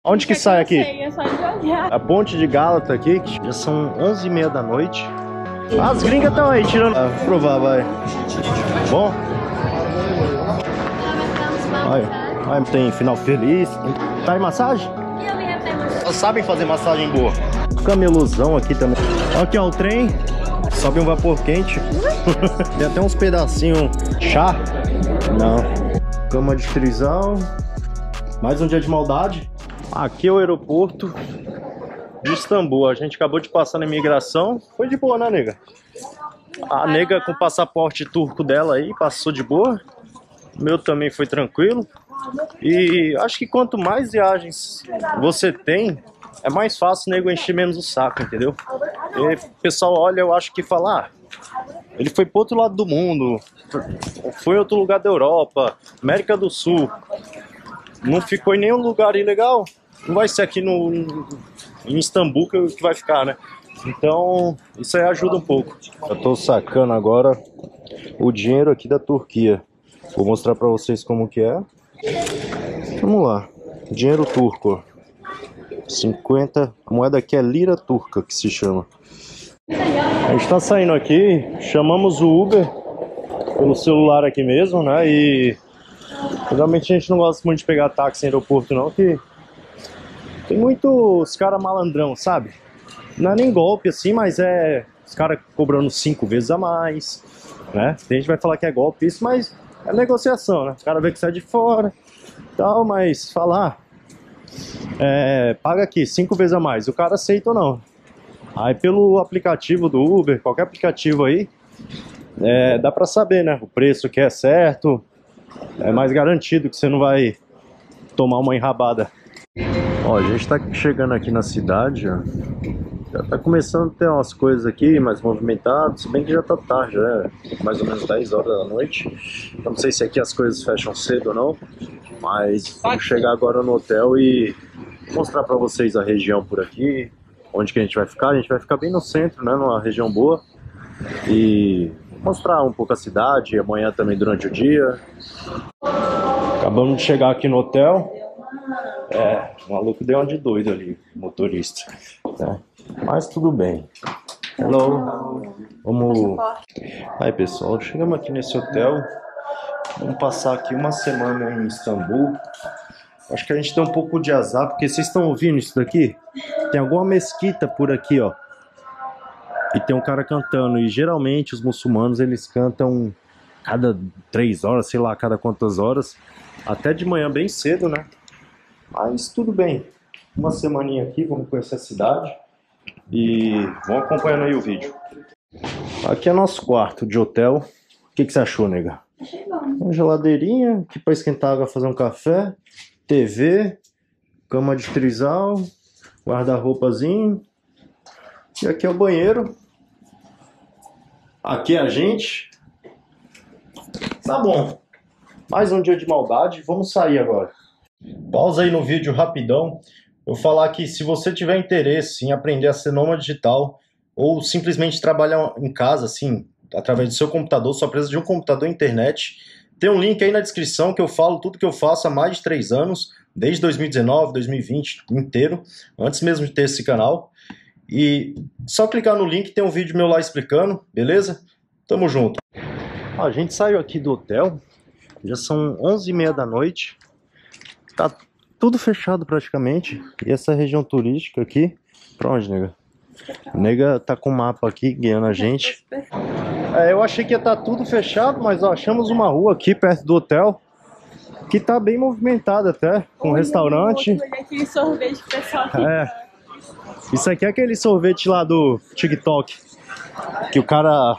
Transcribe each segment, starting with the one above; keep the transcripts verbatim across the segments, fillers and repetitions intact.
Onde que sai aqui? É só de olhar. A ponte de Gálata aqui, que já são onze e meia da noite. As gringas estão aí tirando. Ah, vou provar, vai. Bom? Olha, olha, tem final feliz. Tá em massagem? Elas sabem fazer massagem boa. Cameluzão aqui também. Aqui ó, o trem. Sobe um vapor quente. Tem até uns pedacinhos. Chá? Não. Cama de trisal. Mais um dia de maldade. Aqui é o aeroporto de Istambul. A gente acabou de passar na imigração. Foi de boa, né, nega? A nega com o passaporte turco dela aí passou de boa. O meu também foi tranquilo. E acho que quanto mais viagens você tem, é mais fácil o nego encher menos o saco, entendeu? E o pessoal olha, eu acho que fala, ah, ele foi pro outro lado do mundo, foi outro lugar da Europa, América do Sul, não ficou em nenhum lugar ilegal, não vai ser aqui no, em Istambul que, que vai ficar, né? Então, isso aí ajuda um pouco. Eu tô sacando agora o dinheiro aqui da Turquia. Vou mostrar pra vocês como que é. Vamos lá. Dinheiro turco. cinquenta. A moeda aqui é lira turca que se chama. A gente tá saindo aqui. Chamamos o Uber pelo celular aqui mesmo, né? E geralmente a gente não gosta muito de pegar táxi em aeroporto não, que tem muitos caras malandrão, sabe? Não é nem golpe assim, mas é os caras cobrando cinco vezes a mais, né? Tem gente que vai falar que é golpe isso, mas é negociação, né? O cara vê que sai de fora tal, mas falar, é, paga aqui cinco vezes a mais, o cara aceita ou não. Aí pelo aplicativo do Uber, qualquer aplicativo aí, é, dá pra saber, né? O preço que é certo, é mais garantido que você não vai tomar uma enrabada. Ó, a gente tá chegando aqui na cidade, ó. Já tá começando a ter umas coisas aqui mais movimentadas, se bem que já tá tarde, já é mais ou menos dez horas da noite. Eu não sei se aqui as coisas fecham cedo ou não, mas vamos chegar agora no hotel e mostrar pra vocês a região por aqui, onde que a gente vai ficar. A gente vai ficar bem no centro, né, numa região boa, e mostrar um pouco a cidade, amanhã também durante o dia. Acabamos de chegar aqui no hotel. É, o maluco deu uma de doido ali, motorista, né? Mas tudo bem. Hello. Vamos. Aí pessoal, chegamos aqui nesse hotel. Vamos passar aqui uma semana em Istambul. Acho que a gente tem um pouco de azar, porque vocês estão ouvindo isso daqui? Tem alguma mesquita por aqui, ó. E tem um cara cantando. E geralmente os muçulmanos eles cantam cada três horas, sei lá, cada quantas horas. Até de manhã bem cedo, né? Mas tudo bem. Uma semaninha aqui, vamos conhecer a cidade. E vamos acompanhando aí o vídeo. Aqui é nosso quarto de hotel. O que, que você achou, nega? Achei bom. Uma geladeirinha aqui para esquentar água, fazer um café. T V. Cama de trisal. Guarda-roupazinho. E aqui é o banheiro. Aqui é a gente. Tá bom. Mais um dia de maldade. Vamos sair agora. Pausa aí no vídeo rapidão. Eu vou falar que se você tiver interesse em aprender a ser nômade digital ou simplesmente trabalhar em casa, assim, através do seu computador, só precisa de um computador e internet, tem um link aí na descrição que eu falo tudo que eu faço há mais de três anos, desde dois mil e dezenove, dois mil e vinte inteiro, antes mesmo de ter esse canal. E só clicar no link, tem um vídeo meu lá explicando, beleza? Tamo junto. A gente saiu aqui do hotel, já são onze e meia da noite. Tá tudo fechado praticamente. E essa região turística aqui, pra onde, nega? A nega tá com o mapa aqui guiando a gente. É, eu achei que ia estar tá tudo fechado, mas ó, achamos uma rua aqui perto do hotel que tá bem movimentada até, com um restaurante. Aquele sorvete pessoal aqui. É. Isso aqui é aquele sorvete lá do TikTok que o cara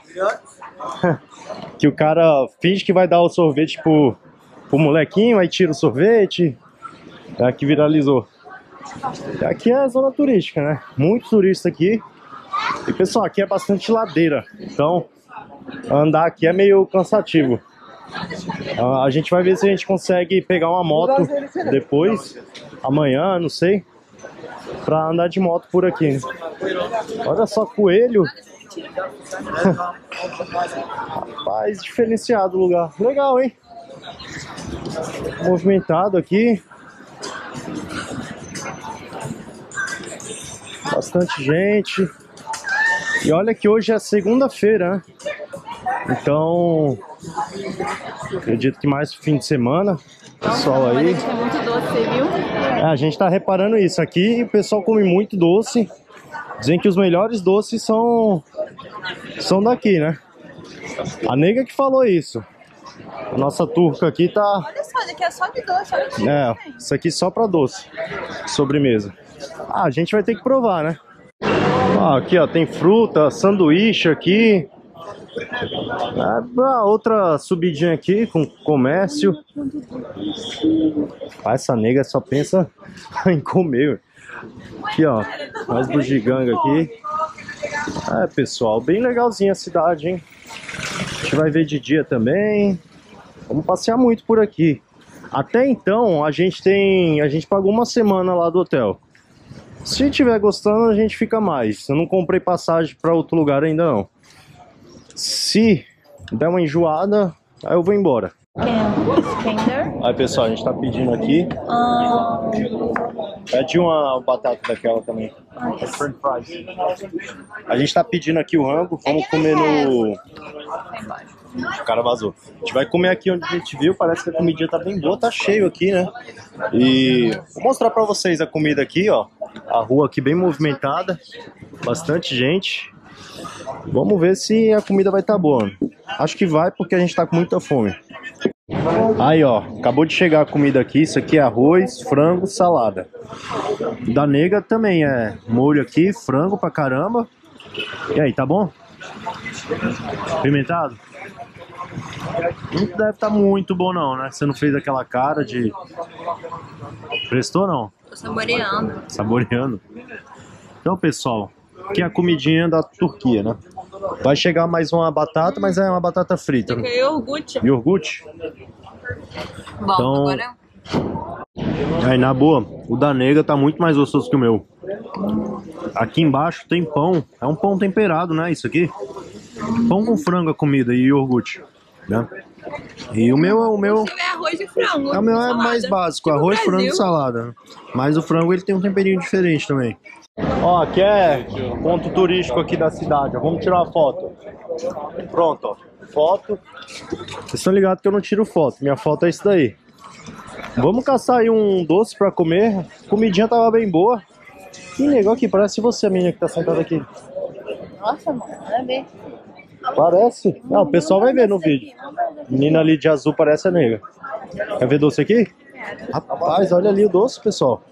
que o cara finge que vai dar o sorvete pro, pro molequinho, aí tira o sorvete. É, que viralizou. Aqui é a zona turística, né? Muito turista aqui. E pessoal, aqui é bastante ladeira. Então, andar aqui é meio cansativo. A gente vai ver se a gente consegue pegar uma moto depois, amanhã, não sei, pra andar de moto por aqui. Olha só, coelho. Rapaz, diferenciado o lugar. Legal, hein? Movimentado aqui. Bastante gente. E olha que hoje é segunda-feira, né? Então, acredito que mais fim de semana. Pessoal aí. Mas é muito doce, viu? É, a gente tá reparando isso aqui. O pessoal come muito doce. Dizem que os melhores doces são, são daqui, né? A nega que falou isso. A nossa turca aqui tá... Olha só, daqui é só de doce. Olha isso, é, isso aqui só pra doce. Sobremesa. Ah, a gente vai ter que provar, né? Ah, aqui ó, tem fruta, sanduíche aqui. Ah, outra subidinha aqui com comércio. Ah, essa nega só pensa em comer. Aqui ó, mais bugiganga aqui. É, pessoal, bem legalzinha a cidade, hein? A gente vai ver de dia também. Vamos passear muito por aqui. Até então a gente tem, a gente pagou uma semana lá do hotel. Se tiver gostando a gente fica mais. Eu não comprei passagem para outro lugar ainda não. Se der uma enjoada, aí eu vou embora. Aí pessoal, a gente tá pedindo aqui. Pede uma batata daquela também. French fries. A gente tá pedindo aqui o rango. Vamos comer no... O cara vazou. A gente vai comer aqui onde a gente viu. Parece que a comidinha tá bem boa. Tá cheio aqui, né? E vou mostrar pra vocês a comida aqui, ó. A rua aqui bem movimentada. Bastante gente. Vamos ver se a comida vai estar boa. Acho que vai porque a gente tá com muita fome. Aí ó, acabou de chegar a comida aqui. Isso aqui é arroz, frango, salada. Da nega também é molho aqui, frango pra caramba. E aí, tá bom? Pimentado? Não deve estar muito bom não, né? Você não fez aquela cara de... Prestou não? Tô saboreando. Saboreando. Então pessoal, aqui é a comidinha da Turquia, né? Vai chegar mais uma batata, mas é uma batata frita. Aqui é iogurte. Iogurte? Bom, então... agora... Aí, na boa, o da nega tá muito mais gostoso que o meu. Aqui embaixo tem pão. É um pão temperado, né? Isso aqui. Pão com frango a comida e iogurte, né? E o meu, o meu... O seu é arroz e frango. O meu é salada. mais básico, Tipo arroz, Brasil. frango e salada. Mas o frango ele tem um temperinho diferente também. Ó, aqui é ponto turístico aqui da cidade. Vamos tirar uma foto. Pronto, ó. Foto. Vocês estão ligados que eu não tiro foto. Minha foto é isso daí. Vamos caçar aí um doce pra comer. A comidinha tava bem boa. Que negócio aqui, parece você, a menina que tá sentada aqui. Nossa, mano, nada a ver. Parece. Ah, o pessoal vai ver no vídeo. Menina ali de azul parece a nega. Quer ver doce aqui? Rapaz, olha ali o doce, pessoal.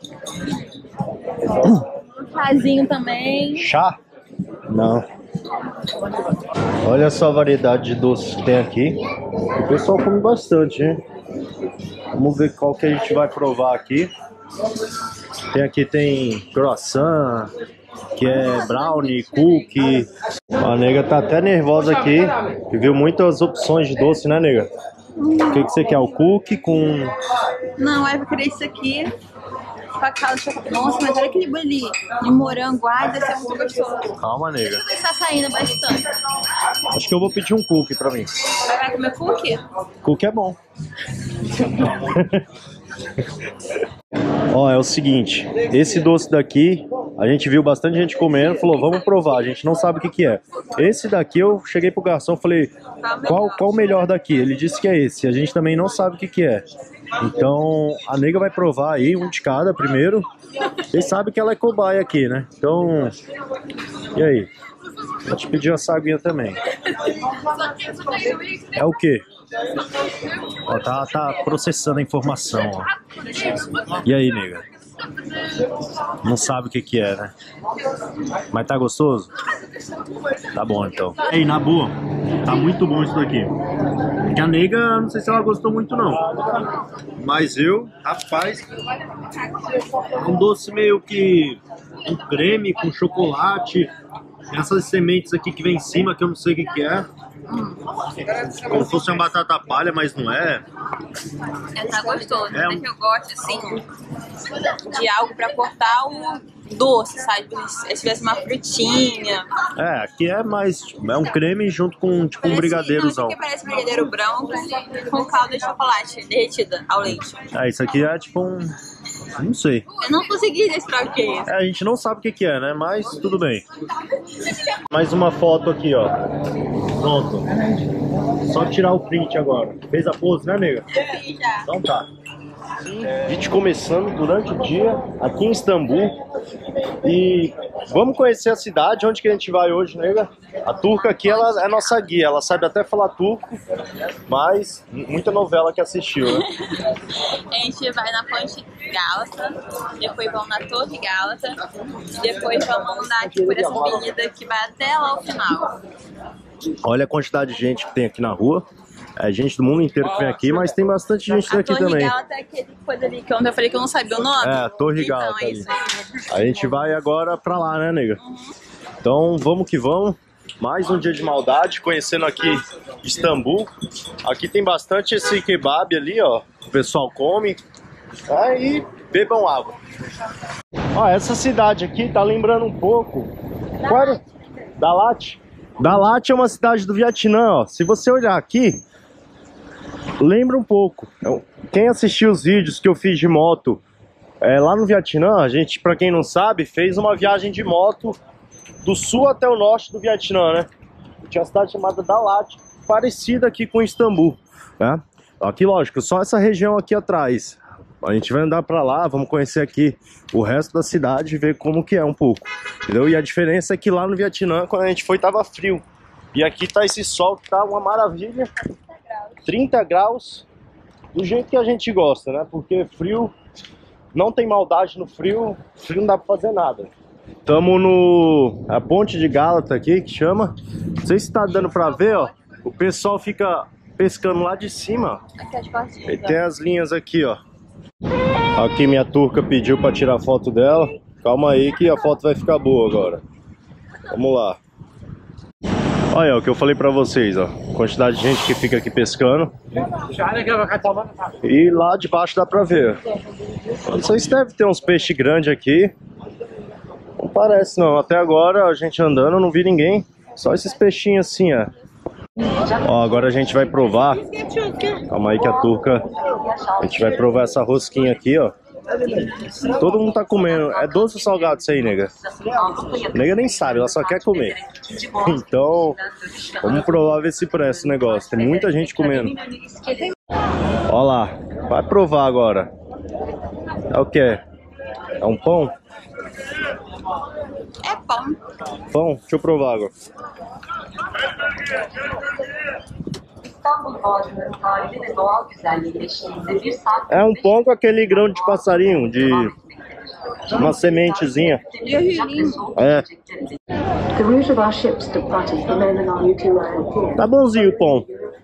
Um chazinho também. Chá? Não. Olha só a variedade de doces que tem aqui. O pessoal come bastante, hein? Vamos ver qual que a gente vai provar aqui. Tem aqui, tem croissant, que é brownie, cookie. A nega tá até nervosa aqui, que viu muitas opções de doce, né, nega? O que, que você quer? O cookie com... Não, eu queria isso aqui. Cacau de chocolate. Nossa, mas olha aquele bolinho de morango. Ai, deve ser muito gostoso. Calma, nega. Está saindo bastante. Acho que eu vou pedir um cookie pra mim. Vai, vai comer cookie? Cookie é bom. Ó, é o seguinte, esse doce daqui, a gente viu bastante gente comendo, falou, vamos provar, a gente não sabe o que que é. Esse daqui eu cheguei pro garçom, falei, qual, qual o melhor daqui? Ele disse que é esse, a gente também não sabe o que que é. Então, a nega vai provar aí, um de cada primeiro. Vocês sabem que ela é cobaia aqui, né? Então, e aí? Vou te pedir uma saguinha também. É o quê? Ó, tá, tá processando a informação, ó. E aí, nega? Não sabe o que que é, né? Mas tá gostoso? Tá bom, então. Ei, na boa, tá muito bom isso daqui. Que a nega, não sei se ela gostou muito, não. Mas eu, rapaz, um doce meio que um creme com chocolate. Essas sementes aqui que vem em cima, que eu não sei o que que é. Como se fosse uma batata palha, mas não é. É, tá gostoso. É É um- que eu gosto, assim, de algo pra cortar o doce, sabe? Se tivesse uma frutinha. É, aqui é mais, é um creme junto com tipo um brigadeirozão. Não, isso aqui parece brigadeiro branco com calda de chocolate derretida ao leite. É, isso aqui é tipo um, Não sei. Eu não consegui decifrar o que é isso. É, a gente não sabe o que que é, né? Mas tudo bem. Mais uma foto aqui, ó. Pronto. Só tirar o print agora. Fez a pose, né, nega? Eu fiz já. Então tá. Vídeo começando durante o dia aqui em Istambul. E vamos conhecer a cidade. Onde que a gente vai hoje, nega? A turca aqui, ela é nossa guia. Ela sabe até falar turco, mas muita novela que assistiu, né? A gente vai na Ponte Gálata, depois vamos na Torre Gálata, depois vamos andar aqui por essa avenida que vai até lá ao final. Olha a quantidade de gente que tem aqui na rua. É gente do mundo inteiro que vem aqui, mas tem bastante gente daqui também. A Torre Gálata é aquele coisa ali que ontem eu falei que eu não sabia o nome. É, a Torre então, Gálata. É isso aí. A gente vai agora pra lá, né, nega? Uhum. Então vamos que vamos. Mais um dia de maldade, conhecendo aqui Istambul. Aqui tem bastante esse kebab ali, ó. O pessoal come. Aí bebam água. Ó, essa cidade aqui tá lembrando um pouco. Qual era? Dalat. Dalat é uma cidade do Vietnã, ó. Se você olhar aqui, lembra um pouco. Quem assistiu os vídeos que eu fiz de moto é, lá no Vietnã, a gente, pra quem não sabe, fez uma viagem de moto do sul até o norte do Vietnã, né? Tinha uma cidade chamada Dalat, parecida aqui com Istambul, né? Aqui, lógico, só essa região aqui atrás. A gente vai andar pra lá, vamos conhecer aqui o resto da cidade e ver como que é um pouco, entendeu? E a diferença é que lá no Vietnã, quando a gente foi, tava frio. E aqui tá esse sol que tá uma maravilha. trinta graus, do jeito que a gente gosta, né? Porque frio, não tem maldade no frio, frio não dá pra fazer nada. Estamos no a ponte de Gálata aqui, que chama. Não sei se tá dando pra ver, ó. O pessoal fica pescando lá de cima. E tem as linhas aqui, ó. Aqui minha turca pediu pra tirar foto dela. Calma aí que a foto vai ficar boa agora. Vamos lá. Olha o que eu falei pra vocês, ó. Quantidade de gente que fica aqui pescando. E lá de baixo dá pra ver. Não sei se deve ter uns peixes grandes aqui. Não parece não. Até agora a gente andando, eu não vi ninguém. Só esses peixinhos assim, ó. Ó, agora a gente vai provar. Calma aí que a turca. A gente vai provar essa rosquinha aqui, ó. Todo mundo tá comendo. É doce ou salgado isso aí, nega? Nega nem sabe, ela só quer comer. Então, vamos provar, ver se presta o negócio. Tem muita gente comendo. Ó lá, vai provar agora. É o que? É um pão? É pão. Pão? Deixa eu provar agora. É um pão com aquele grão de passarinho, de uma sementezinha. É. Tá bonzinho o pão.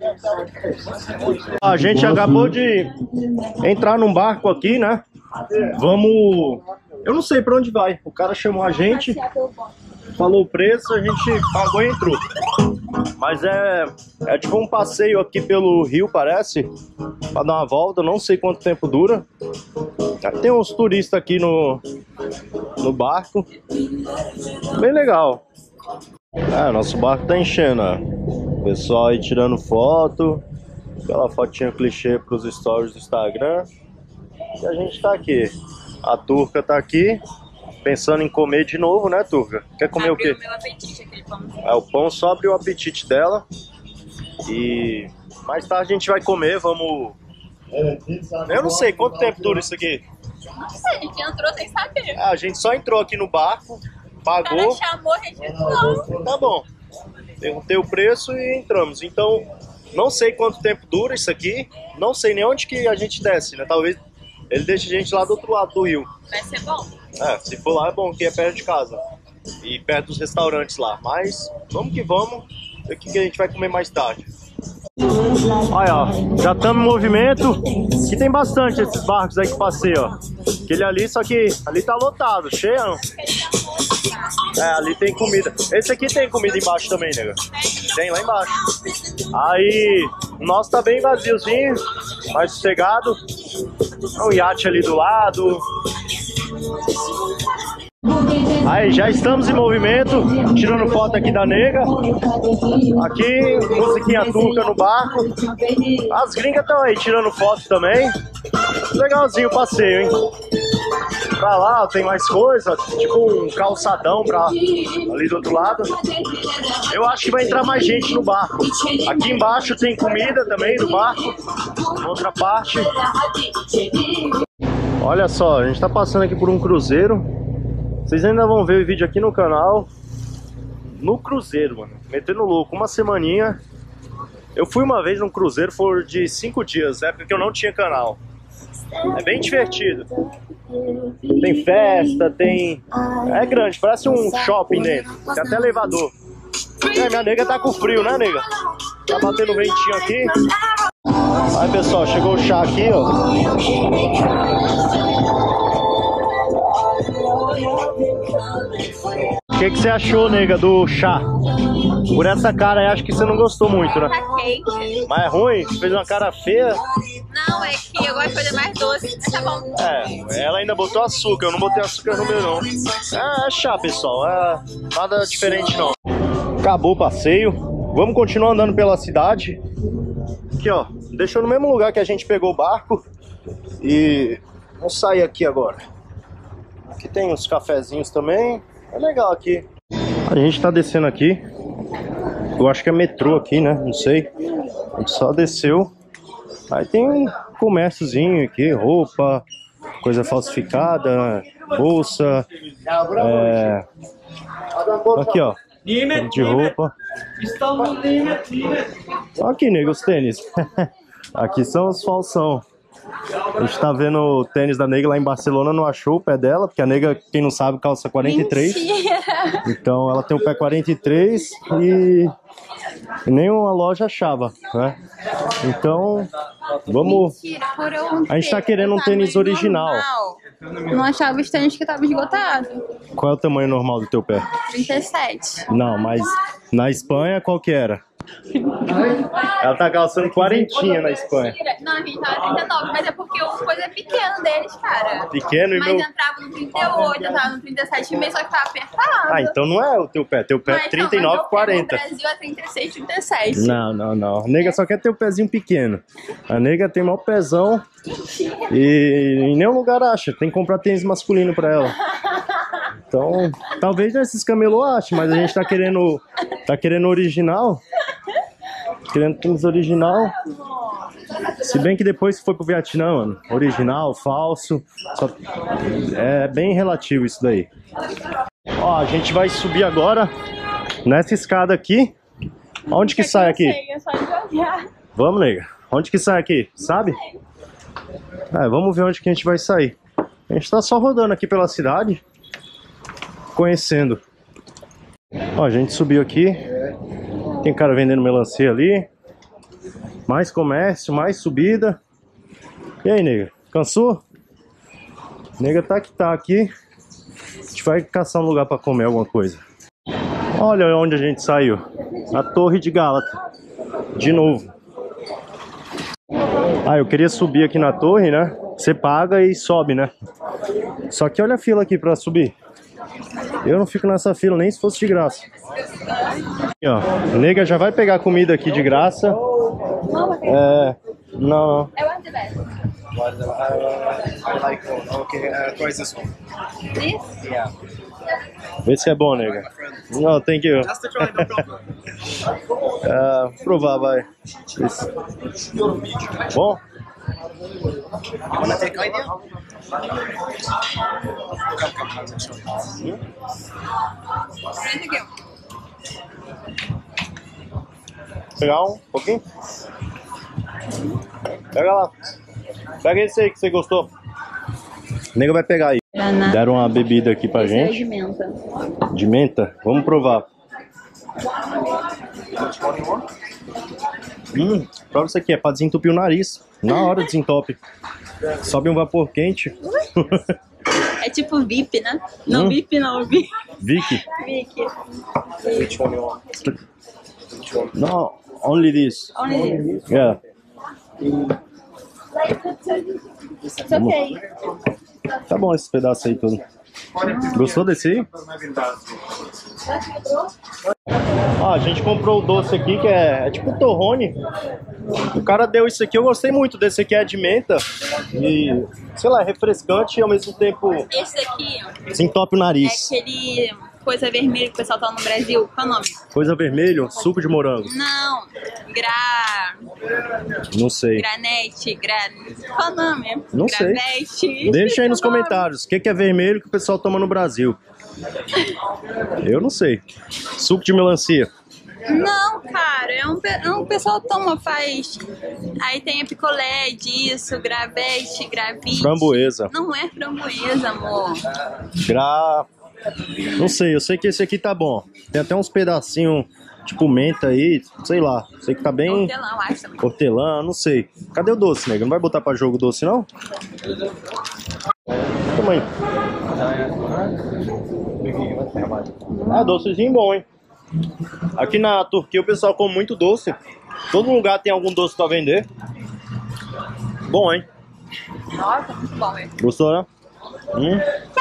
A gente acabou de entrar num barco aqui, né? Vamos... Eu não sei pra onde vai. O cara chamou a gente, falou o preço, a gente pagou e entrou. Mas é, é tipo um passeio aqui pelo rio, parece, pra dar uma volta, não sei quanto tempo dura. Tem uns turistas aqui no, no barco, bem legal. É, nosso barco tá enchendo, ó. O pessoal aí tirando foto, aquela fotinha clichê pros stories do Instagram. E a gente tá aqui, a turca tá aqui. Pensando em comer de novo, né, turca? Quer comer abriu o quê? O meu apetite, aquele pão. É, o pão só abriu o apetite dela. E mais tarde a gente vai comer, vamos... Eu não sei, quanto tempo dura isso aqui? Não sei, a gente entrou sem saber. É, a gente só entrou aqui no barco, pagou... O cara chamou, a gente não. Tá bom. Perguntei o preço e entramos. Então, não sei quanto tempo dura isso aqui. Não sei nem onde que a gente desce, né? Talvez ele deixe a gente lá do outro lado do rio. Vai ser bom. É, se for lá é bom, que é perto de casa. E perto dos restaurantes lá. Mas vamos que vamos. Ver o que a gente vai comer mais tarde. Olha, ó, já estamos em movimento. Aqui tem bastante esses barcos aí que passei, ó. Aquele ali, só que ali tá lotado, cheio. Não? É, ali tem comida. Esse aqui tem comida embaixo também, nega. Tem lá embaixo. Aí, o nosso tá bem vaziozinho, mais sossegado. Um iate ali do lado. Aí, já estamos em movimento, tirando foto aqui da nega. Aqui, musiquinha turca no barco. As gringas estão aí tirando foto também. Legalzinho o passeio, hein? Pra lá tem mais coisa, tipo um calçadão pra ali do outro lado. Eu acho que vai entrar mais gente no barco. Aqui embaixo tem comida também no barco. Outra parte. Olha só, a gente tá passando aqui por um cruzeiro. Vocês ainda vão ver o vídeo aqui no canal. No cruzeiro, mano. Metendo louco, uma semaninha. Eu fui uma vez num cruzeiro, foi de cinco dias, é porque eu não tinha canal. É bem divertido. Tem festa, tem... É grande, parece um shopping dentro. Tem até elevador. É, minha nega tá com frio, né, nega? Tá batendo ventinho aqui. Aí, pessoal, chegou o chá aqui, ó. O que, que você achou, nega, do chá? Por essa cara aí, acho que você não gostou muito, né? Tá quente. Mas é ruim? Você fez uma cara feia? Não, é que eu gosto de fazer mais doce. Mas tá bom. É, ela ainda botou açúcar, eu não botei açúcar no meu, não. É, é chá, pessoal, é nada diferente, não. Acabou o passeio. Vamos continuar andando pela cidade. Aqui, ó, deixou no mesmo lugar que a gente pegou o barco. E vamos sair aqui agora. Aqui tem uns cafezinhos também. É legal aqui. A gente tá descendo aqui. Eu acho que é metrô aqui, né? Não sei. A gente só desceu. Aí tem um comérciozinho aqui, roupa, coisa falsificada, bolsa. É... Aqui, ó. De roupa. Aqui, nego, os tênis. Aqui são os falsão. A gente tá vendo o tênis da nega lá em Barcelona, não achou o pé dela, porque a nega, quem não sabe, calça quarenta e três. Mentira. Então ela tem o pé quarenta e três e, e nenhuma loja achava, né? Então, vamos... Mentira, por um a gente tá querendo um tênis original. Normal. Não achava os tênis que estavam esgotados. Qual é o tamanho normal do teu pé? trinta e sete. Não, mas na Espanha qual que era? Ela tá calçando quarentinha na Espanha. Não, a gente tava trinta e nove, mas é porque o coisa é pequeno deles, cara. Pequeno e mas meu... entrava no trinta e oito, entrava no trinta e sete e meio, só que tava apertado. Ah, então não é o teu pé, teu pé é trinta e nove, quarenta. No Brasil é trinta e seis, trinta e sete. Não, não, não. A nega só quer ter o pezinho pequeno. A nega tem maior pezão e em nenhum lugar acha. Tem que comprar tênis masculino pra ela. Então, talvez nesses camelô ache, mas a gente tá querendo, tá querendo original. Querendo tênis original. Se bem que depois que foi pro Vietnã, mano, original, falso, só... é bem relativo isso daí. Ó, a gente vai subir agora nessa escada aqui. Onde que sai aqui? É só de olhar. Vamos, nega. Onde que sai aqui? Sabe? É, vamos ver onde que a gente vai sair. A gente tá só rodando aqui pela cidade, conhecendo. Ó, a gente subiu aqui. Tem cara vendendo melancia ali. Mais comércio, mais subida. E aí, nega? Cansou? Nega tá que tá aqui. A gente vai caçar um lugar pra comer alguma coisa. Olha onde a gente saiu. A Torre de Gálata. De novo. Ah, eu queria subir aqui na torre, né? Você paga e sobe, né? Só que olha a fila aqui pra subir. Eu não fico nessa fila nem se fosse de graça. Aqui, ó. Nega já vai pegar comida aqui de graça. É... Não, não. I want the best. What uh, I like all. Okay, uh, try this one. This? Yeah. Vê se é bom, nega. Não, thank you. Just to try, no problem. É, provar, vai. Isso. Bom? You wanna take idea? Come, come, come, show you. Esse aqui, ó. Pegar um pouquinho? Pega lá. Pega esse aí que você gostou. O nego vai pegar aí. Banana. Deram uma bebida aqui pra Esse é gente. de menta. De menta? Vamos provar. Hum, prova isso aqui, é pra desentupir o nariz. Na hora desentope. Sobe um vapor quente. É tipo V I P, né? Não Hum. V I P não, V I P. Vicky. Vicky. Which one you want? Which one? No, only this. Only this. Yeah. It's okay. Tá bom esse pedaço aí todo. Gostou desse aí? Ó, a gente comprou o doce aqui que é, é tipo torrone. O cara deu isso aqui, eu gostei muito desse aqui, é de menta. E, sei lá, é refrescante e ao mesmo tempo... Esse aqui desentope o nariz. é aquele coisa vermelha que o pessoal tá no Brasil. Qual é o nome? Coisa vermelho, suco de morango. Não, gra... Não sei. Granete, gra... Qual é o nome? Não sei. Gravete. Deixa aí nos comentários o que, que é vermelho que o pessoal toma no Brasil. Eu não sei. Suco de melancia. Não, cara, é um, é um pessoal toma, faz. Aí tem a picolé disso, gravete, gravite. Framboesa. Não é framboesa, amor. Gra... Não sei, eu sei que esse aqui tá bom. Tem até uns pedacinhos, tipo menta aí, sei lá. Sei que tá bem... Hortelã, eu acho também. Hortelã, não sei. Cadê o doce, nega? Não vai botar pra jogo o doce, não? Toma aí. Ah, docezinho bom, hein? Aqui na Turquia o pessoal come muito doce. Todo lugar tem algum doce pra vender. Bom, hein? Nossa, muito bom, hein? Gostou, né? Hum.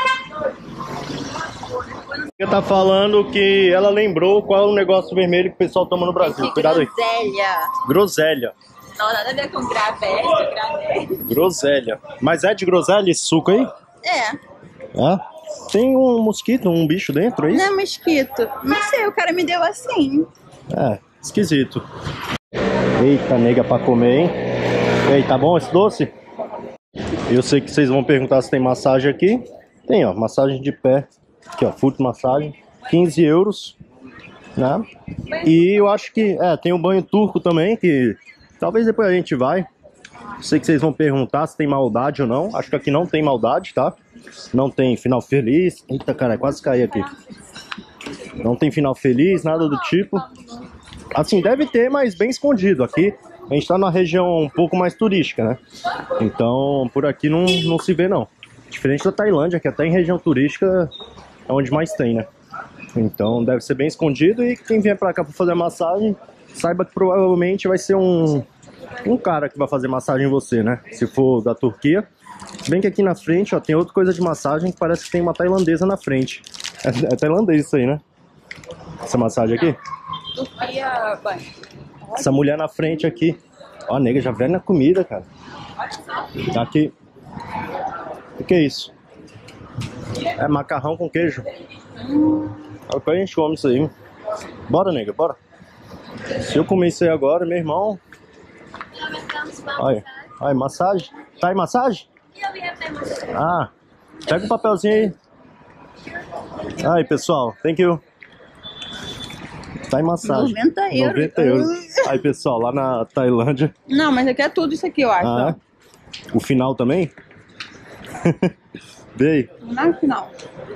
Ela tá falando que ela lembrou qual é o negócio vermelho que o pessoal toma no Brasil. Cuidado aí. Groselha. Groselha. Não, nada a ver com gravete, granete. Groselha. Mas é de groselha esse suco aí? É. É? Tem um mosquito, um bicho dentro aí? Não é mosquito. Não sei, o cara me deu assim. É, esquisito. Eita, nega pra comer, hein? E aí, tá bom esse doce? Eu sei que vocês vão perguntar se tem massagem aqui. Tem, ó, massagem de pé. Aqui, ó, foot massagem. quinze euros, né? E eu acho que, é, tem um banho turco também, que talvez depois a gente vai. Sei que vocês vão perguntar se tem maldade ou não. Acho que aqui não tem maldade, tá? Não tem final feliz. Eita, cara, quase caí aqui. Não tem final feliz, nada do tipo. Assim, deve ter, mas bem escondido. Aqui a gente tá numa região um pouco mais turística, né? Então, por aqui não, não se vê, não. Diferente da Tailândia, que até em região turística é onde mais tem, né? Então, deve ser bem escondido. E quem vier pra cá pra fazer massagem, saiba que provavelmente vai ser um... um cara que vai fazer massagem em você, né? Se for da Turquia. Se bem que aqui na frente, ó, tem outra coisa de massagem que parece que tem uma tailandesa na frente. É, é tailandês isso aí, né? Essa massagem aqui. Turquia, banho. Essa mulher na frente aqui. Ó, nega, já vem na comida, cara. Aqui. O que é isso? É macarrão com queijo. Depois a gente come isso aí. Bora, nega, bora. Se eu comer isso aí agora, meu irmão... Olha, olha, massagem. Tá aí massagem? Ah, pega um papelzinho aí. Aí, pessoal, thank you. Tá em massagem. noventa euros. noventa euros. Aí, pessoal, lá na Tailândia. Não, mas aqui é tudo isso aqui, eu acho. Ah, o final também? Vê aí. Não, final.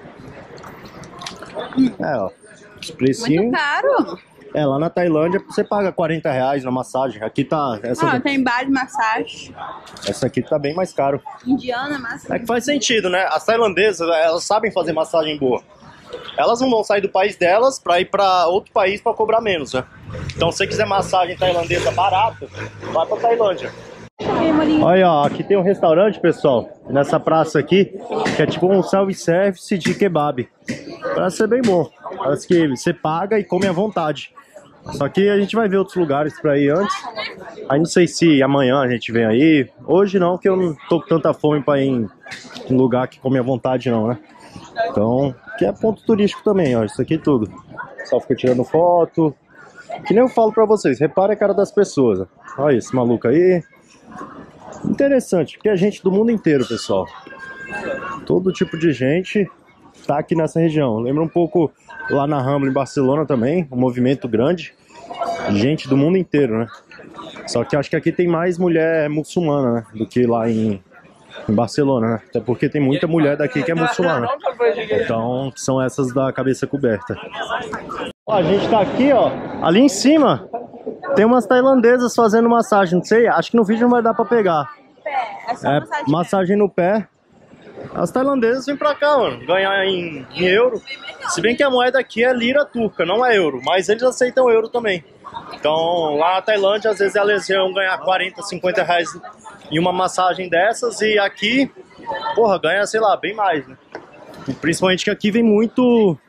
É, ó. Os precinhos. Muito caro. É, lá na Tailândia você paga quarenta reais na massagem. Aqui tá... Essa, Ah, tem bar de massagem. essa aqui tá bem mais caro. Indiana, massagem. É que faz sentido, né? As tailandesas, elas sabem fazer massagem boa. Elas não vão sair do país delas pra ir pra outro país pra cobrar menos, né? Então, se você quiser massagem tailandesa barata, vai pra Tailândia. Olha, ó, aqui tem um restaurante, pessoal, nessa praça aqui, que é tipo um self-service de kebab. Parece ser bem bom. Parece que você paga e come à vontade. Só que a gente vai ver outros lugares pra ir antes. Aí não sei se amanhã a gente vem aí. Hoje não, que eu não tô com tanta fome pra ir em, em lugar que come à vontade não, né? Então, que é ponto turístico também, ó. Isso aqui tudo. Só fica tirando foto. Que nem eu falo pra vocês, repare a cara das pessoas. Ó. Olha esse maluco aí. Interessante, porque é gente do mundo inteiro, pessoal. Todo tipo de gente tá aqui nessa região. Lembra um pouco lá na Rambla, em Barcelona também, um movimento grande. Gente do mundo inteiro, né? Só que acho que aqui tem mais mulher muçulmana, né? Do que lá em, em Barcelona, né? Até porque tem muita mulher daqui que é muçulmana. Então, são essas da cabeça coberta. Ó, a gente tá aqui, ó. Ali em cima tem umas tailandesas fazendo massagem. Não sei, acho que no vídeo não vai dar pra pegar. É, só É, massagem. massagem no pé. As tailandesas vêm pra cá, mano, ganhar em, em euro. Se bem que a moeda aqui é lira turca, não é euro. Mas eles aceitam euro também. Então, lá na Tailândia, às vezes elas iam ganhar quarenta, cinquenta reais em uma massagem dessas. E aqui, porra, ganha, sei lá, bem mais, né? E principalmente que aqui vem muito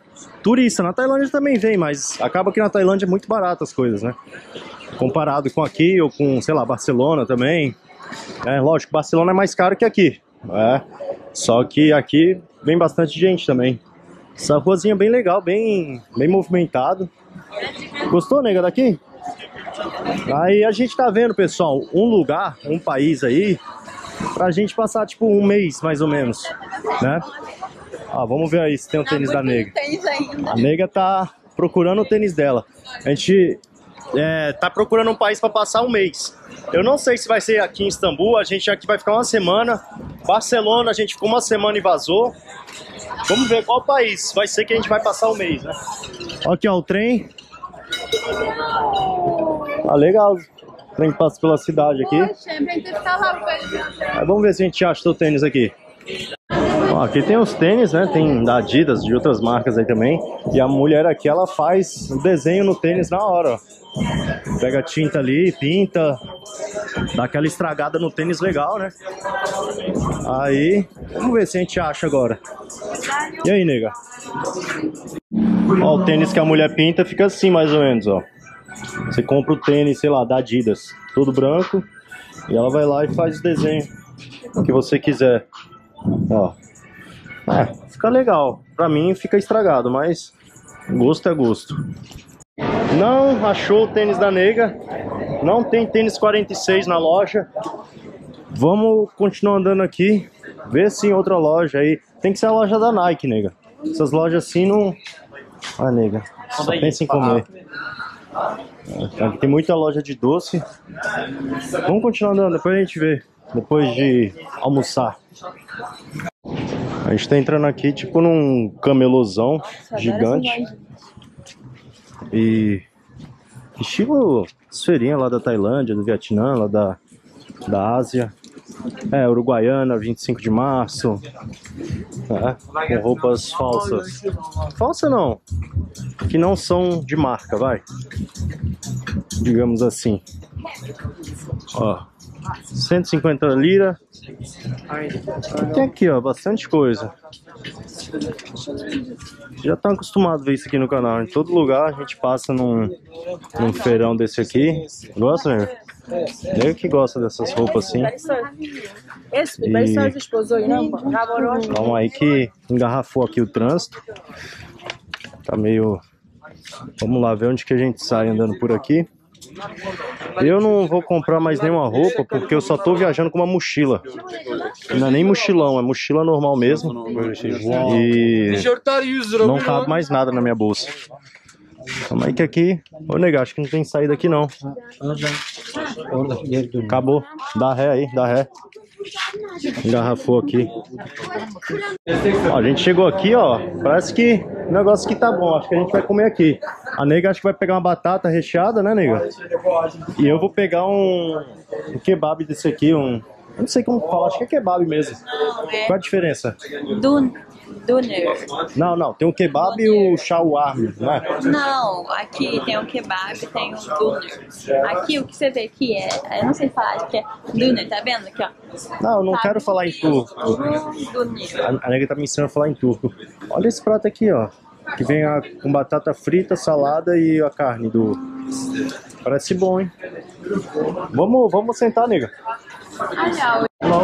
turista. Na Tailândia também vem, mas acaba que na Tailândia é muito barato as coisas, né? Comparado com aqui ou com, sei lá, Barcelona também. É, lógico, Barcelona é mais caro que aqui. É. Só que aqui vem bastante gente também. Essa ruazinha é bem legal, bem, bem movimentado. Gostou, nega, daqui? Aí a gente tá vendo, pessoal, um lugar, um país aí, pra gente passar tipo um mês, mais ou menos, né? Ah, vamos ver aí se tem o tênis da nega. A nega tá procurando o tênis dela. A gente é, tá procurando um país pra passar um mês. Eu não sei se vai ser aqui em Istambul, a gente aqui vai ficar uma semana. Barcelona, a gente ficou uma semana e vazou. Vamos ver qual país vai ser que a gente vai passar um mês, né? Aqui, ó, o trem. Ah, legal. O trem que passa pela cidade aqui. Aí, vamos ver se a gente acha o tênis aqui. Ó, aqui tem os tênis, né? Tem da Adidas, de outras marcas aí também. E a mulher aqui, ela faz o desenho no tênis na hora, ó. Pega a tinta ali, pinta, dá aquela estragada no tênis legal, né? Aí, vamos ver se a gente acha agora. E aí, nega? Ó, o tênis que a mulher pinta fica assim, mais ou menos, ó. Você compra o tênis, sei lá, da Adidas, todo branco, e ela vai lá e faz o desenho que você quiser. Ó. É, fica legal. Pra mim fica estragado, mas gosto é gosto. Não achou o tênis da nega. Não tem tênis quarenta e seis na loja. Vamos continuar andando aqui. Ver se em outra loja aí. Tem que ser a loja da Nike, nega. Essas lojas assim não... Ah, nega, só pensa em comer. Aqui tem muita loja de doce. Vamos continuar andando, depois a gente vê. Depois de almoçar. A gente tá entrando aqui tipo num camelozão gigante. E estilo esferinha lá da Tailândia, do Vietnã, lá da, da Ásia. É, Uruguaiana, vinte e cinco de março. É, com roupas falsas. Falsa não, que não são de marca, vai. Digamos assim. Ó, cento e cinquenta lira. Tem aqui, ó, bastante coisa. Já estão acostumados a ver isso aqui no canal. Em todo lugar a gente passa num, num feirão desse aqui. Gosta, né? Eu que gosta dessas roupas assim. E... Vamos aí que engarrafou aqui o trânsito. Tá meio... Vamos lá ver onde que a gente sai andando por aqui. Eu não vou comprar mais nenhuma roupa porque eu só tô viajando com uma mochila. Não é nem mochilão, é mochila normal mesmo. E não cabe mais nada na minha bolsa. Calma aí que aqui... Ô, nega, acho que não tem saída aqui não. Acabou. Dá ré aí, dá ré. Engarrafou aqui. Ó, a gente chegou aqui, ó. Parece que o negócio aqui tá bom. Acho que a gente vai comer aqui. A nega acho que vai pegar uma batata recheada, né, nega? E eu vou pegar um, um kebab desse aqui, um... Eu não sei como fala, acho que é kebab mesmo. Qual a diferença? Dun Doner. Não, não, tem o kebab Doner. E o shawarma, não é? Não, aqui tem o kebab e tem o doner. Aqui o que você vê aqui é, eu não sei falar, acho que é doner, tá vendo aqui, ó? Não, eu não Sabe? quero falar em turco. A, a nega tá me ensinando a falar em turco. Olha esse prato aqui, ó. Que vem a, com batata frita, salada e a carne do... Parece bom, hein? Vamos, vamos sentar, nega. Olha,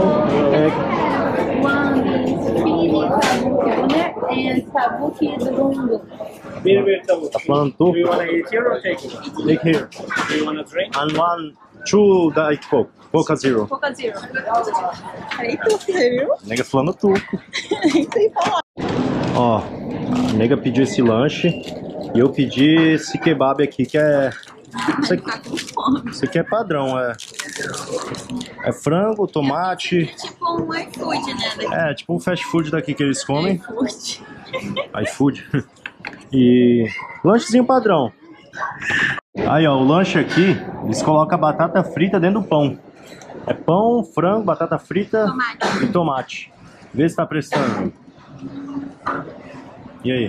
Tabuki Durungu. Tá falando turco? Do you want to eat here or take it? Take here. Do you want to drink? And one, two Diet Coke. Coca Zero. Coca Zero. Falei turco, você viu? Nega falando turco. Nem sei falar. Ó, a nega pediu esse lanche e eu pedi esse kebab aqui que é... Isso aqui, isso aqui é padrão, é... É frango, tomate... É tipo um iFood, né? Daqui. É, tipo um fast food daqui que eles comem. iFood. iFood. E... lanchezinho padrão. Aí, ó, o lanche aqui, eles colocam a batata frita dentro do pão. É pão, frango, batata frita Tomate. e tomate. Vê se tá prestando. E aí?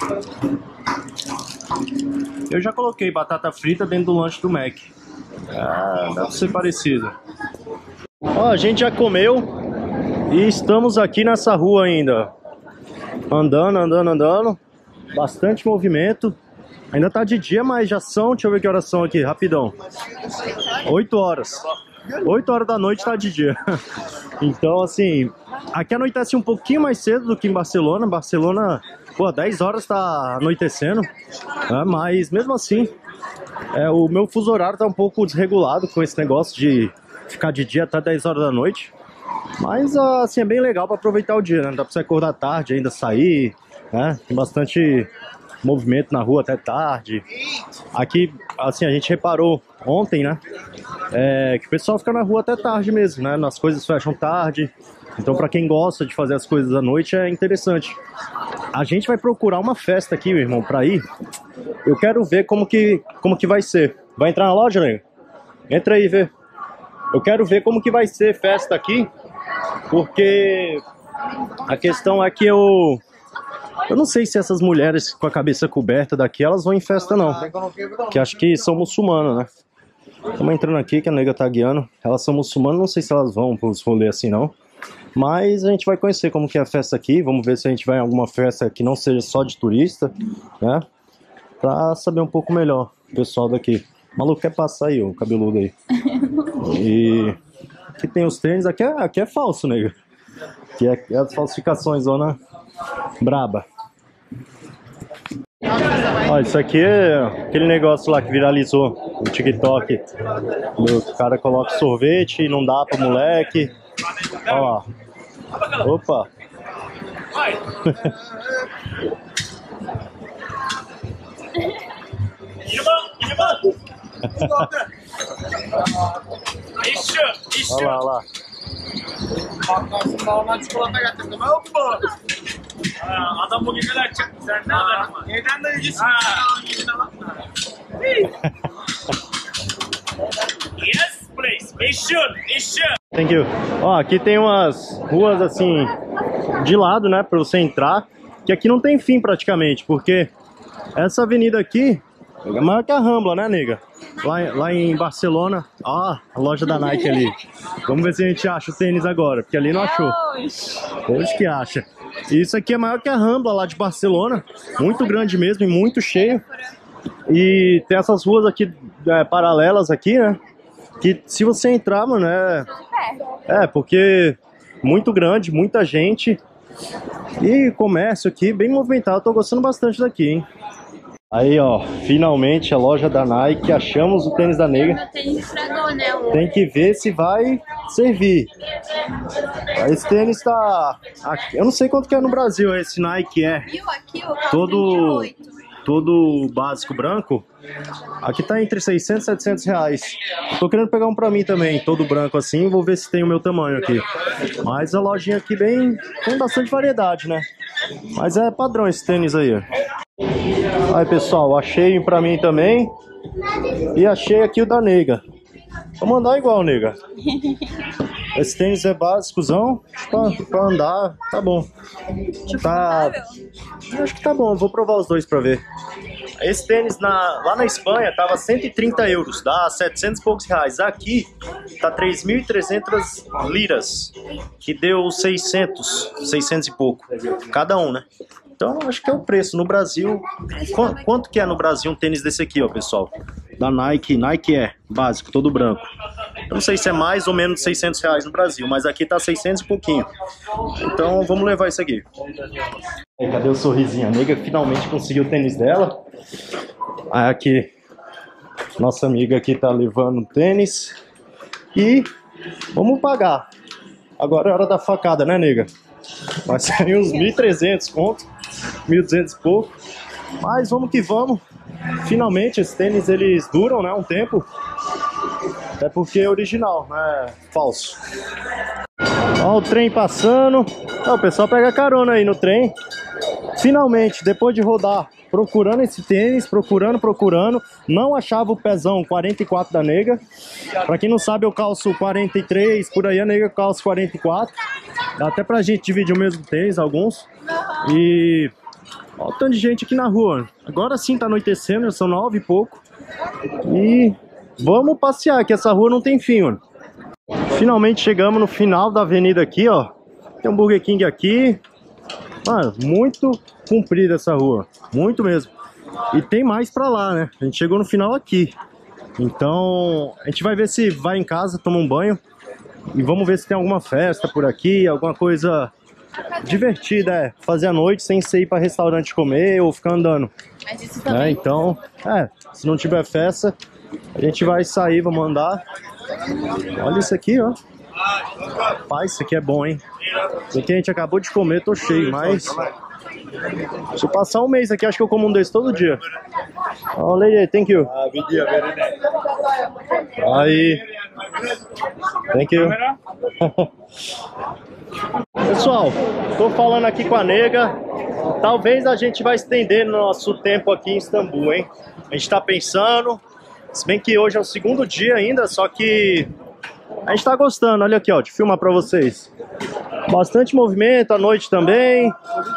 Eu já coloquei batata frita dentro do lanche do Mac. Ah, deve ser parecido. Ó, a gente já comeu e estamos aqui nessa rua ainda. Andando, andando, andando. Bastante movimento. Ainda tá de dia, mas já são, deixa eu ver que horas são aqui, rapidão. oito horas. oito horas da noite tá de dia. Então, assim, aqui anoitece um pouquinho mais cedo do que em Barcelona. Barcelona, pô, dez horas tá anoitecendo, né? Mas mesmo assim, é, o meu fuso horário tá um pouco desregulado com esse negócio de ficar de dia até dez horas da noite. Mas, assim, é bem legal para aproveitar o dia, né? Dá pra você acordar tarde ainda, sair, né? Tem bastante movimento na rua até tarde. Aqui, assim, a gente reparou ontem, né? É, que o pessoal fica na rua até tarde mesmo, né? As coisas fecham tarde. Então, para quem gosta de fazer as coisas à noite, é interessante. A gente vai procurar uma festa aqui, meu irmão, pra ir. Eu quero ver como que, como que vai ser. Vai entrar na loja, né? Entra aí e vê. Eu quero ver como que vai ser festa aqui, porque a questão é que eu... Eu não sei se essas mulheres com a cabeça coberta daqui, elas vão em festa não. Que acho que são muçulmanas, né? Estamos entrando aqui, que a nega tá guiando. Elas são muçulmanas, não sei se elas vão para os rolês assim não. Mas a gente vai conhecer como que é a festa aqui. Vamos ver se a gente vai em alguma festa que não seja só de turista, né? Pra saber um pouco melhor o pessoal daqui. O maluco quer passar aí, o cabeludo aí. E aqui tem os tênis. Aqui é, aqui é falso, nega. Aqui é, é as falsificações, zona braba. Olha, isso aqui é aquele negócio lá que viralizou no TikTok. O cara coloca sorvete e não dá pro moleque. Olha lá. Opa! Olha lá, olha lá. Adam bugün neler çıktı sen ne haber ama? Neden de ilgisi? Yes, please. Mission, mission. Thank you. Ó, aqui tem umas ruas assim de lado, né, pra você entrar, que aqui não tem fim praticamente, porque essa avenida aqui é maior que a Rambla, né, nega? Lá, lá em Barcelona, ó, a loja da Nike ali. Vamos ver se a gente acha o tênis agora, porque ali não achou. Hoje que acha. Isso aqui é maior que a Rambla lá de Barcelona, muito grande mesmo e muito cheio. E tem essas ruas aqui é, paralelas aqui, né? Que se você entrar, mano, é... É, porque muito grande, muita gente. E comércio aqui bem movimentado, tô gostando bastante daqui, hein? Aí, ó, finalmente a loja da Nike, achamos o tênis da nega. Meu tênis estragou, né? Tem que ver se vai servir. Esse tênis tá... Eu não sei quanto que é no Brasil esse Nike é. Viu aqui o Todo, todo básico branco. Aqui tá entre seiscentos e setecentos reais. Tô querendo pegar um pra mim também, todo branco assim. Vou ver se tem o meu tamanho aqui. Mas a lojinha aqui bem... tem bastante variedade, né? Mas é padrão esse tênis aí, ó. Aí, pessoal, achei pra mim também. E achei aqui o da nega. Vou mandar igual, nega. Esse tênis é básicozão pra, pra andar, tá bom. Tá, acho que tá bom, vou provar os dois pra ver. Esse tênis na, lá na Espanha tava cento e trinta euros, dá setecentos e poucos reais. Aqui tá três mil e trezentas liras, que deu seiscentos, seiscentos e pouco, cada um, né? Então acho que é o preço. No Brasil, qu quanto que é no Brasil um tênis desse aqui, ó, pessoal? Da Nike, Nike é básico, todo branco. Eu não sei se é mais ou menos seiscentos reais no Brasil, mas aqui tá seiscentos e pouquinho. Então vamos levar isso aqui. Aí, cadê o sorrisinho? A nega finalmente conseguiu o tênis dela. Aí aqui, nossa amiga aqui tá levando o tênis. E vamos pagar. Agora é hora da facada, né, nega? Vai sair uns mil e trezentos conto, mil e duzentos e pouco. Mas vamos que vamos. Finalmente, esses tênis, eles duram, né, um tempo. É porque é original, não é falso. Ó o trem passando. Ó, o pessoal pega carona aí no trem. Finalmente, depois de rodar procurando esse tênis, procurando, procurando, não achava o pezão quarenta e quatro da nega. Pra quem não sabe, eu calço quarenta e três, por aí a nega calça quarenta e quatro. Dá até pra gente dividir o mesmo tênis, alguns. E... olha o tanto de gente aqui na rua. Agora sim tá anoitecendo, são nove e pouco. E vamos passear, que essa rua não tem fim, mano. Finalmente chegamos no final da avenida aqui, ó. Tem um Burger King aqui. Mano, muito comprida essa rua, muito mesmo. E tem mais pra lá, né? A gente chegou no final aqui. Então, a gente vai ver se vai em casa, toma um banho. E vamos ver se tem alguma festa por aqui, alguma coisa divertida, é. Fazer a noite sem ser ir pra restaurante comer ou ficar andando. Mas isso também. É, então, é, se não tiver festa, a gente vai sair, vamos andar. Olha isso aqui, ó. Pai, isso aqui é bom, hein? Isso aqui a gente acabou de comer, tô cheio, mas... se eu passar um mês aqui, acho que eu como um desse todo dia. Oh, lady, thank you. Aí. Thank you. Pessoal, tô falando aqui com a nega. Talvez a gente vai estender no nosso tempo aqui em Istambul, hein? A gente tá pensando. Se bem que hoje é o segundo dia ainda, só que a gente tá gostando. Olha aqui, ó, deixa eu filmar pra vocês. Bastante movimento à noite também.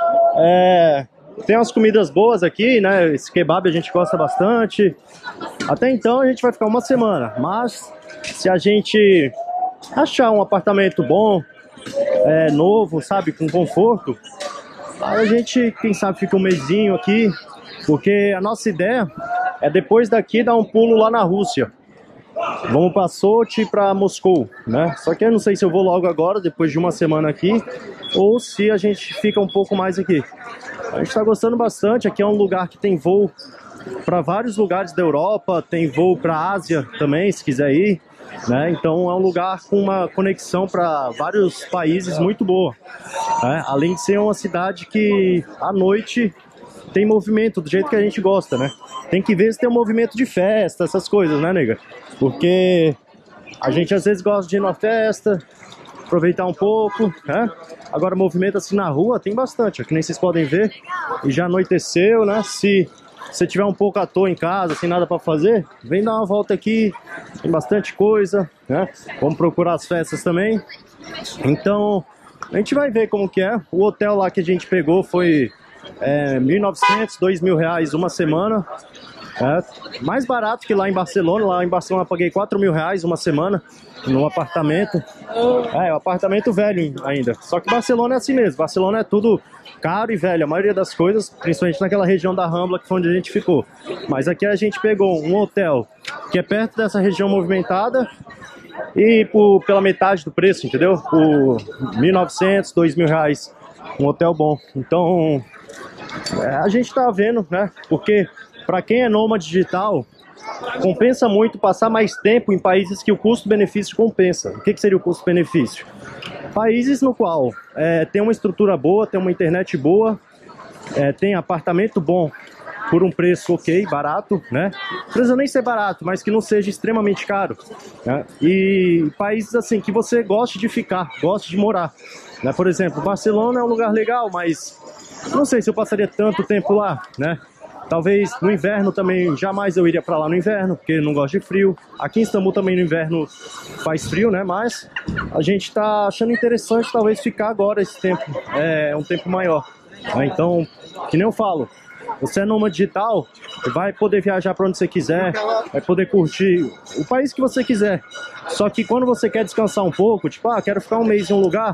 É, tem umas comidas boas aqui, né? Esse kebab a gente gosta bastante. Até então a gente vai ficar uma semana. Mas se a gente achar um apartamento bom, é, novo, sabe, com conforto, aí a gente, quem sabe, fica um mesinho aqui. Porque a nossa ideia é depois daqui dar um pulo lá na Rússia. Vamos para Sochi, para Moscou, né? Só que eu não sei se eu vou logo agora, depois de uma semana aqui, ou se a gente fica um pouco mais aqui. A gente está gostando bastante. Aqui é um lugar que tem voo para vários lugares da Europa, tem voo para a Ásia também, se quiser ir, né? Então é um lugar com uma conexão para vários países muito boa, né? Além de ser uma cidade que à noite tem movimento do jeito que a gente gosta, né? Tem que ver se tem um movimento de festa, essas coisas, né, nega? Porque a gente às vezes gosta de ir numa festa, aproveitar um pouco, né? Agora movimento assim na rua tem bastante, ó, que nem vocês podem ver. E já anoiteceu, né? Se você tiver um pouco à toa em casa, sem nada pra fazer, vem dar uma volta aqui, tem bastante coisa, né? Vamos procurar as festas também. Então, a gente vai ver como que é. O hotel lá que a gente pegou foi é, mil e novecentos, dois mil reais uma semana. É, mais barato que lá em Barcelona. Lá em Barcelona eu paguei quatro mil reais uma semana num apartamento. É, um apartamento velho ainda. Só que Barcelona é assim mesmo. Barcelona é tudo caro e velho. A maioria das coisas, principalmente naquela região da Rambla, que foi onde a gente ficou. Mas aqui a gente pegou um hotel que é perto dessa região movimentada e por, pela metade do preço, entendeu? Por mil e novecentos, dois mil reais. Um hotel bom. Então, é, a gente tá vendo, né? Porque para quem é nômade digital, compensa muito passar mais tempo em países que o custo-benefício compensa. O que, que seria o custo-benefício? Países no qual é, tem uma estrutura boa, tem uma internet boa, é, tem apartamento bom por um preço ok, barato, né? Não precisa nem ser barato, mas que não seja extremamente caro, né? E países assim que você goste de ficar, goste de morar, né? Por exemplo, Barcelona é um lugar legal, mas não sei se eu passaria tanto tempo lá, né? Talvez no inverno também, jamais eu iria para lá no inverno, porque eu não gosto de frio. Aqui em Istambul também no inverno faz frio, né? Mas a gente está achando interessante talvez ficar agora esse tempo, é um tempo maior, né? Então, que nem eu falo, você é nômade digital, vai poder viajar para onde você quiser, vai poder curtir o país que você quiser. Só que quando você quer descansar um pouco, tipo, ah, quero ficar um mês em um lugar,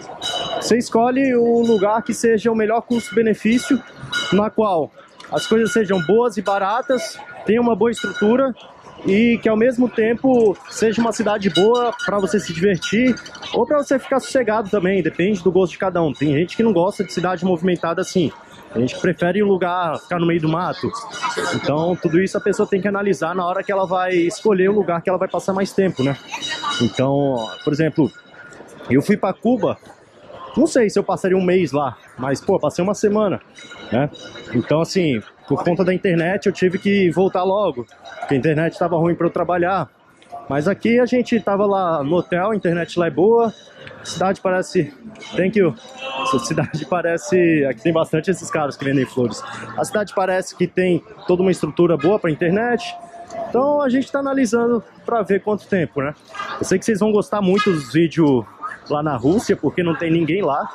você escolhe o lugar que seja o melhor custo-benefício, na qual as coisas sejam boas e baratas, tenha uma boa estrutura e que ao mesmo tempo seja uma cidade boa para você se divertir ou para você ficar sossegado também, depende do gosto de cada um. Tem gente que não gosta de cidade movimentada assim, a gente prefere um lugar, ficar no meio do mato. Então tudo isso a pessoa tem que analisar na hora que ela vai escolher o lugar que ela vai passar mais tempo, né? Então, por exemplo, eu fui para Cuba. Não sei se eu passaria um mês lá, mas, pô, passei uma semana, né? Então, assim, por conta da internet eu tive que voltar logo, porque a internet estava ruim para eu trabalhar. Mas aqui a gente estava lá no hotel, a internet lá é boa, a cidade parece... Thank you. Essa cidade parece... Aqui tem bastante esses caras que vendem flores. A cidade parece que tem toda uma estrutura boa para a internet. Então a gente está analisando para ver quanto tempo, né? Eu sei que vocês vão gostar muito dos vídeos lá na Rússia, porque não tem ninguém lá,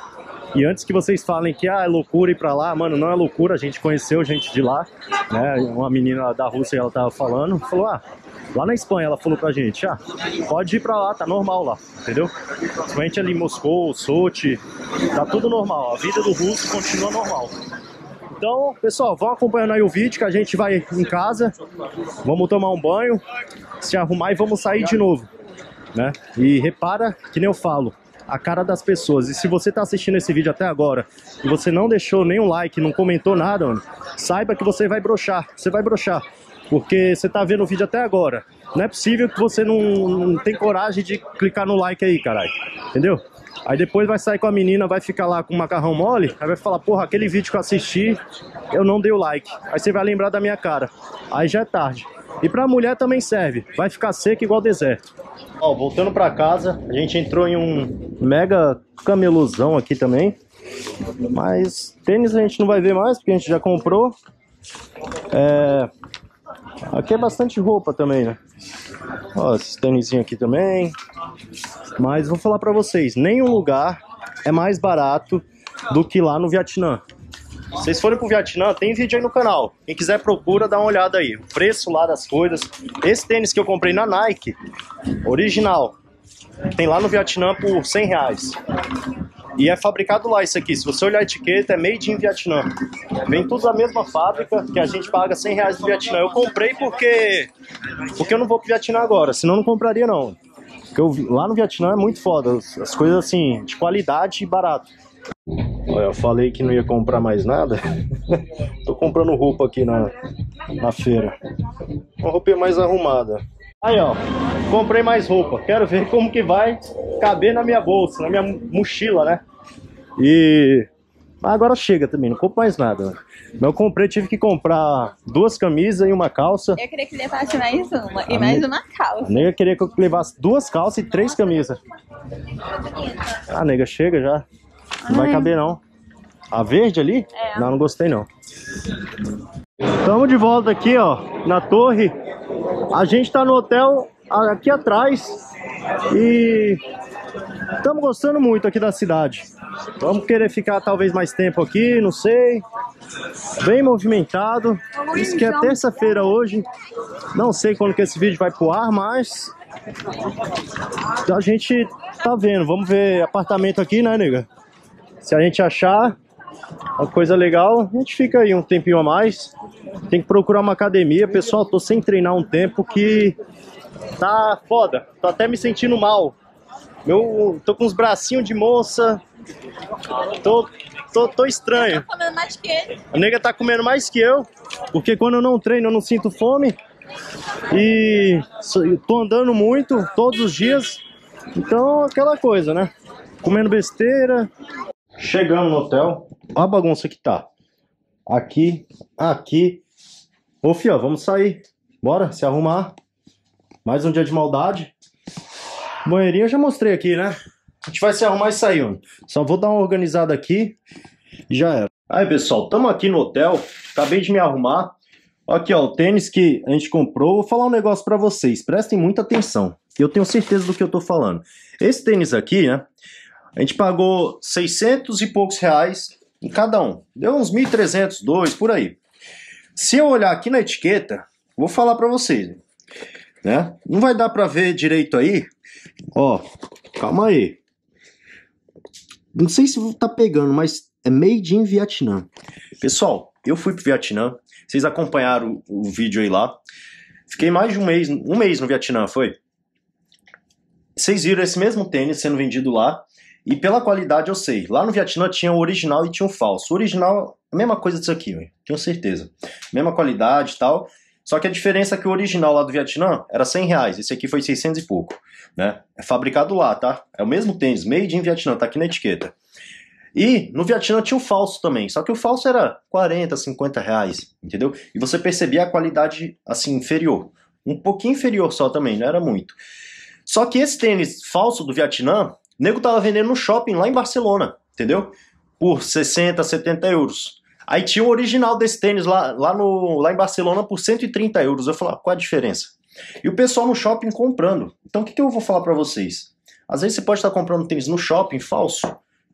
E antes que vocês falem que ah, é loucura ir pra lá, mano, não é loucura, a gente conheceu gente de lá, né? Uma menina da Rússia, ela tava falando, falou, ah, lá na Espanha, ela falou pra gente, ah, pode ir pra lá, tá normal lá, entendeu? Principalmente ali em Moscou, Sochi, tá tudo normal, a vida do russo continua normal. Então, pessoal, vão acompanhando aí o vídeo que a gente vai em casa, vamos tomar um banho, se arrumar e vamos sair de novo, né? E repara que nem eu falo, a cara das pessoas. E se você tá assistindo esse vídeo até agora e você não deixou nenhum like, não comentou nada, mano, saiba que você vai broxar, você vai broxar. Porque você tá vendo o vídeo até agora. Não é possível que você não, não tem coragem de clicar no like aí, caralho. Entendeu? Aí depois vai sair com a menina, vai ficar lá com o macarrão mole, aí vai falar, porra, aquele vídeo que eu assisti, eu não dei o like. Aí você vai lembrar da minha cara. Aí já é tarde. E pra mulher também serve. Vai ficar seco igual deserto. Ó, voltando pra casa, a gente entrou em um mega camelozão aqui também. Mas tênis a gente não vai ver mais, porque a gente já comprou. É... Aqui é bastante roupa também, né? Ó, esses tênisinhos aqui também. Mas vou falar pra vocês, nenhum lugar é mais barato do que lá no Vietnã. Se vocês forem pro Vietnã, tem vídeo aí no canal. Quem quiser procura, dá uma olhada aí. O preço lá das coisas. Esse tênis que eu comprei na Nike, original, tem lá no Vietnã por cem reais. E é fabricado lá isso aqui. Se você olhar a etiqueta, é made in Vietnã. Vem tudo da mesma fábrica, que a gente paga cem reais no Vietnã. Eu comprei porque porque eu não vou pro Vietnã agora, senão eu não compraria não. Porque eu, lá no Vietnã é muito foda. As, as coisas assim, de qualidade e barato. Olha, eu falei que não ia comprar mais nada. Tô comprando roupa aqui na, na feira. Uma roupa mais arrumada. Aí, ó, comprei mais roupa. Quero ver como que vai caber na minha bolsa, na minha mochila, né? E agora chega também, não compro mais nada. Mas eu comprei, tive que comprar duas camisas e uma calça. Eu queria que levasse mais uma e mais uma calça. A nega queria que eu levasse duas calças e três camisas. Ah, nega, chega já. Não vai caber não. A verde ali? É. Não, não gostei não. Estamos de volta aqui, ó, na torre. A gente tá no hotel aqui atrás e estamos gostando muito aqui da cidade. Vamos querer ficar talvez mais tempo aqui, não sei. Bem movimentado. Isso que é terça-feira hoje. Não sei quando que esse vídeo vai pro ar, mas a gente tá vendo. Vamos ver apartamento aqui, né, nega? Se a gente achar uma coisa legal, a gente fica aí um tempinho a mais. Tem que procurar uma academia. Pessoal, tô sem treinar um tempo que tá foda. Tô até me sentindo mal. Meu, tô com os bracinhos de moça. Tô, tô, tô estranho. Eu tô comendo mais que ele. A nega tá comendo mais que eu. Porque quando eu não treino eu não sinto fome. E tô andando muito, todos os dias. Então, aquela coisa, né? Comendo besteira. Chegando no hotel. Olha a bagunça que tá. Aqui, aqui. Ô, fio, vamos sair. Bora, se arrumar. Mais um dia de maldade. Banheirinho eu já mostrei aqui, né? A gente vai se arrumar e sair, mano. Só vou dar uma organizada aqui e já era. Aí, pessoal, estamos aqui no hotel. Acabei de me arrumar. Aqui, ó, o tênis que a gente comprou. Vou falar um negócio pra vocês. Prestem muita atenção. Eu tenho certeza do que eu tô falando. Esse tênis aqui, né? A gente pagou seiscentos e poucos reais em cada um. Deu uns mil e trezentos, dois, por aí. Se eu olhar aqui na etiqueta, vou falar pra vocês, né? Não vai dar pra ver direito aí. Ó, calma aí. Não sei se tá pegando, mas é made in Vietnã. Pessoal, eu fui pro Vietnã. Vocês acompanharam o, o vídeo aí lá. Fiquei mais de um mês, um mês no Vietnã, foi? Vocês viram esse mesmo tênis sendo vendido lá. E pela qualidade eu sei. Lá no Vietnã tinha o original e tinha o falso. O original, a mesma coisa disso aqui, véio. Tenho certeza. Mesma qualidade e tal. Só que a diferença é que o original lá do Vietnã era cem reais. Esse aqui foi seiscentos e pouco, né? É fabricado lá, tá? É o mesmo tênis, made in Vietnã, tá aqui na etiqueta. E no Vietnã tinha o falso também. Só que o falso era quarenta, cinquenta reais, entendeu? E você percebia a qualidade, assim, inferior. Um pouquinho inferior só também, não era muito. Só que esse tênis falso do Vietnã, o nego tava vendendo no shopping lá em Barcelona, entendeu? Por sessenta, setenta euros. Aí tinha o original desse tênis lá, lá, no, lá em Barcelona por cento e trinta euros. Eu falei, ah, qual a diferença? E o pessoal no shopping comprando. Então o que, que eu vou falar pra vocês? Às vezes você pode estar comprando tênis no shopping falso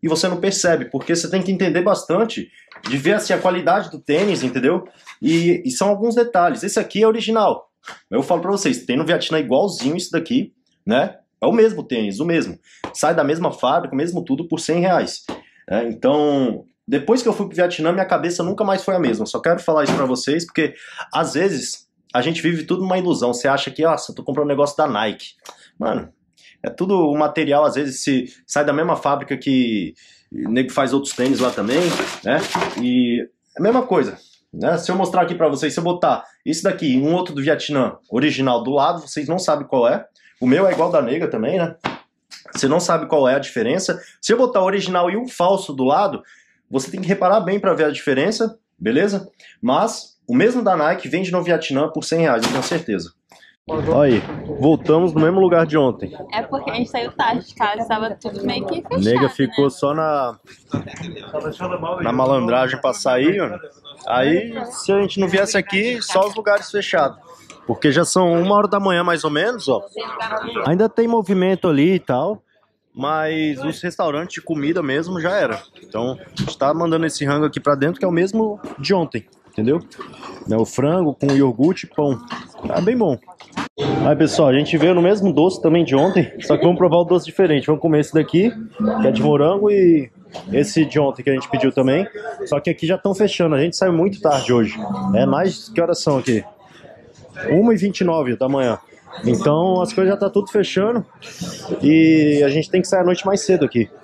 e você não percebe, porque você tem que entender bastante, de ver assim a qualidade do tênis, entendeu? E, e são alguns detalhes. Esse aqui é original. Eu falo pra vocês, tem no Vietnã igualzinho isso daqui, né? É o mesmo tênis, o mesmo. Sai da mesma fábrica, mesmo tudo por cem reais. É, então, depois que eu fui pro Vietnã, minha cabeça nunca mais foi a mesma. Só quero falar isso pra vocês, porque às vezes a gente vive tudo numa ilusão. Você acha que, nossa, eu tô comprando um negócio da Nike. Mano, é tudo o material, às vezes, se sai da mesma fábrica que o nego faz outros tênis lá também, né? E é a mesma coisa, né? Se eu mostrar aqui pra vocês, se eu botar isso daqui e um outro do Vietnã, original, do lado, vocês não sabem qual é. O meu é igual da nega também, né? Você não sabe qual é a diferença. Se eu botar o original e um falso do lado, você tem que reparar bem pra ver a diferença, beleza? Mas o mesmo da Nike vende no Vietnã por cem reais, eu tenho certeza. Olha aí, voltamos no mesmo lugar de ontem. É porque a gente saiu tarde de casa, estava tudo meio que fechado, Nega ficou né? só na, na malandragem pra sair, ó. Aí, se a gente não viesse aqui, só os lugares fechados. Porque já são uma hora da manhã, mais ou menos, ó. Ainda tem movimento ali e tal, mas os restaurantes de comida mesmo já era. Então, a gente tá mandando esse rango aqui pra dentro, que é o mesmo de ontem, entendeu? O frango com iogurte e pão. Tá bem bom. Aí, pessoal, a gente veio no mesmo doce também de ontem, só que vamos provar o doce diferente. Vamos comer esse daqui, que é de morango, e esse de ontem que a gente pediu também. Só que aqui já estão fechando, a gente saiu muito tarde hoje. É mais, que horas são aqui? uma e vinte e nove da manhã. Então as coisas já tá tudo fechando e a gente tem que sair à noite mais cedo aqui.